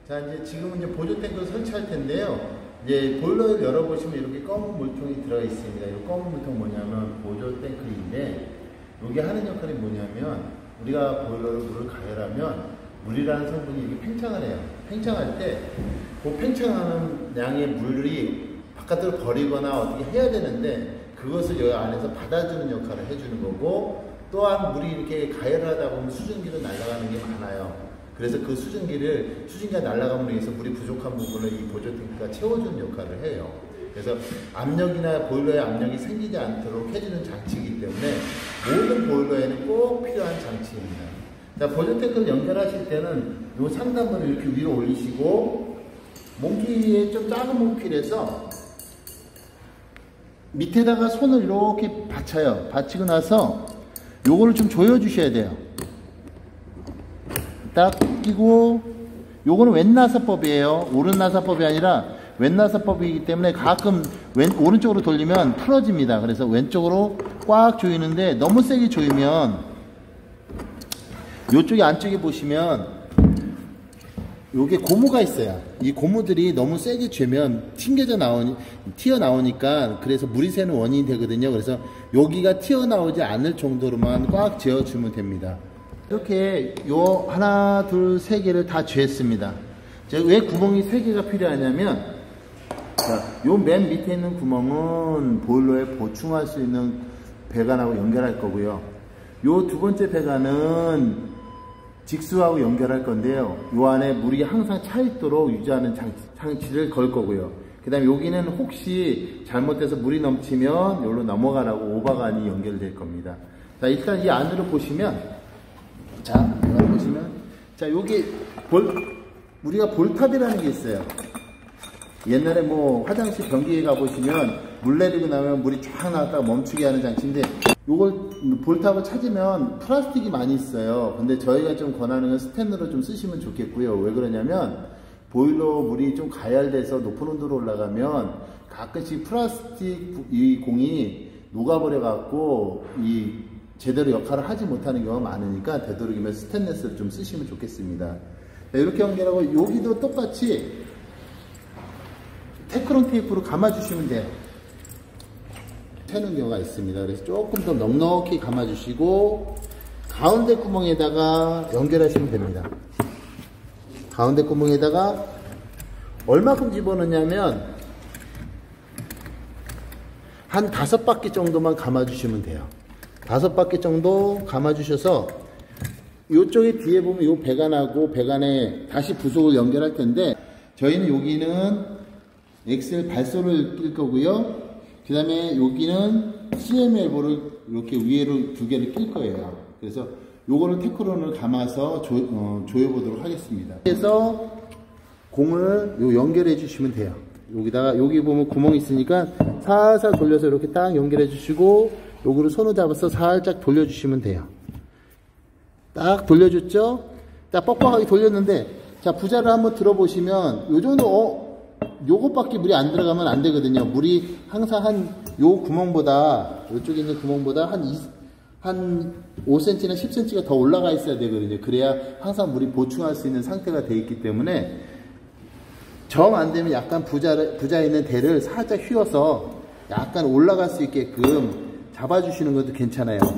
자, 이제 지금은 이제 보조 탱크를 설치할 텐데요. 이제 보일러를 열어보시면 이렇게 검은 물통이 들어 있습니다. 이 검은 물통 뭐냐면 보조 탱크인데, 이게 하는 역할이 뭐냐면, 우리가 보일러로 물을 가열하면 물이라는 성분이 이렇게 팽창을 해요. 팽창할 때 그 팽창하는 양의 물이 바깥으로 버리거나 어떻게 해야 되는데, 그것을 여기 안에서 받아주는 역할을 해주는 거고, 또한 물이 이렇게 가열을 하다 보면 수증기로 날아가는 게 많아요. 그래서 그 수증기가 날아감으로 인해서 물이 부족한 부분을 이 보조 탱크가 채워주는 역할을 해요. 그래서 압력이나 보일러에 압력이 생기지 않도록 해주는 장치이기 때문에 모든 보일러에는 꼭 필요한 장치입니다. 자, 보조 탱크를 연결하실 때는 이 상단부를 이렇게 위로 올리시고, 몽키에 좀 작은 몽키를 해서 밑에다가 손을 이렇게 받쳐요. 받치고 나서 요거를 좀 조여주셔야 돼요. 딱 끼고, 요거는 왼나사법이에요. 오른나사법이 아니라 왼나사법이기 때문에 가끔 오른쪽으로 돌리면 풀어집니다. 그래서 왼쪽으로 꽉 조이는데, 너무 세게 조이면 요쪽에 안쪽에 보시면 요게 고무가 있어요. 이 고무들이 너무 세게 쬐면 튀어나오니까, 그래서 물이 새는 원인이 되거든요. 그래서 여기가 튀어나오지 않을 정도로만 꽉 재어주면 됩니다. 이렇게 요 하나, 둘, 세 개를 다 쬐습니다. 왜 구멍이 세 개가 필요하냐면, 요 맨 밑에 있는 구멍은 보일러에 보충할 수 있는 배관하고 연결할 거고요. 요 두 번째 배관은 직수하고 연결할 건데요. 요 안에 물이 항상 차 있도록 유지하는 장치를 걸 거고요. 그 다음에 여기는 혹시 잘못돼서 물이 넘치면 여기로 넘어가라고 오바관이 연결될 겁니다. 자, 일단 이 안으로 보시면, 여기 우리가 볼탑이라는 게 있어요. 옛날에 뭐 화장실 변기에 가보시면 물 내리고 나면 물이 쫙 나왔다가 멈추게 하는 장치인데, 요걸 볼탑을 찾으면 플라스틱이 많이 있어요. 근데 저희가 좀 권하는 건 스텐으로 좀 쓰시면 좋겠고요. 왜 그러냐면, 보일러 물이 좀 가열돼서 높은 온도로 올라가면 가끔씩 플라스틱 이 공이 녹아버려 갖고 제대로 역할을 하지 못하는 경우가 많으니까, 되도록이면 스테인리스를 좀 쓰시면 좋겠습니다. 이렇게 연결하고, 여기도 똑같이 테크론 테이프로 감아주시면 돼요. 새는 경우가 있습니다. 그래서 조금 더 넉넉히 감아주시고, 가운데 구멍에다가 연결하시면 됩니다. 가운데 구멍에다가 얼마큼 집어넣냐면, 한 5바퀴 정도만 감아주시면 돼요. 5바퀴 정도 감아주셔서, 이쪽에 뒤에 보면 이 배관하고 배관에 다시 부속을 연결할 텐데, 저희는 여기는 엑셀 발소를 낄 거고요. 그 다음에 여기는 CM 엘보를 이렇게 위로 2개를 낄 거예요. 그래서 요거를 테크론을 감아서 조여보도록 하겠습니다. 그래서 공을 연결해 주시면 돼요. 여기 보면 구멍이 있으니까 살살 돌려서 이렇게 딱 연결해 주시고, 요거를 손으로 잡아서 살짝 돌려주시면 돼요. 딱 돌려줬죠? 딱 뻑뻑하게 돌렸는데, 자, 부자를 한번 들어보시면, 요 정도, 요것밖에 물이 안 들어가면 안 되거든요. 물이 항상 요 구멍보다, 요쪽에 있는 구멍보다 한 5cm나 10cm가 더 올라가 있어야 되거든요. 그래야 항상 물이 보충할 수 있는 상태가 되어 있기 때문에, 정 안 되면 약간 부자에 있는 대를 살짝 휘어서 약간 올라갈 수 있게끔 잡아주시는 것도 괜찮아요.